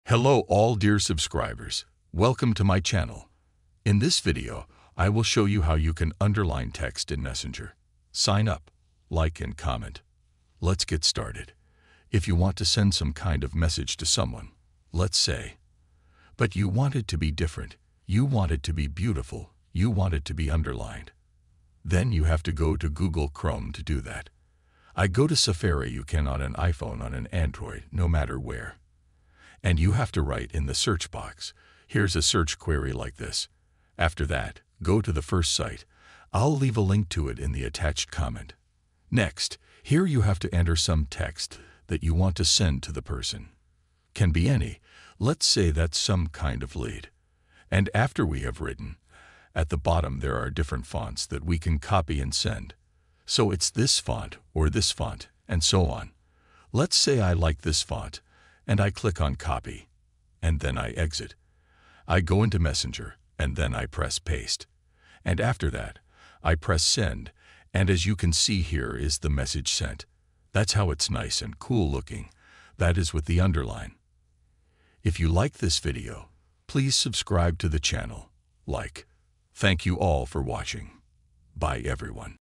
Hello all dear subscribers, welcome to my channel. In this video, I will show you how you can underline text in Messenger. Sign up, like and comment. Let's get started. If you want to send some kind of message to someone, let's say, but you want it to be different, you want it to be beautiful, you want it to be underlined. Then you have to go to Google Chrome to do that. I go to Safari, you can on an iPhone, on an Android, no matter where. And you have to write in the search box. Here's a search query like this. After that, go to the first site. I'll leave a link to it in the attached comment. Next, here you have to enter some text that you want to send to the person. Can be any. Let's say that's some kind of lead. And after we have written, at the bottom there are different fonts that we can copy and send. So it's this font or this font, and so on. Let's say I like this font, and I click on copy, and then I exit. I go into Messenger, and then I press paste. And after that, I press send, and as you can see here is the message sent. That's how it's nice and cool looking. That is with the underline. If you like this video, please subscribe to the channel. Thank you all for watching. Bye everyone.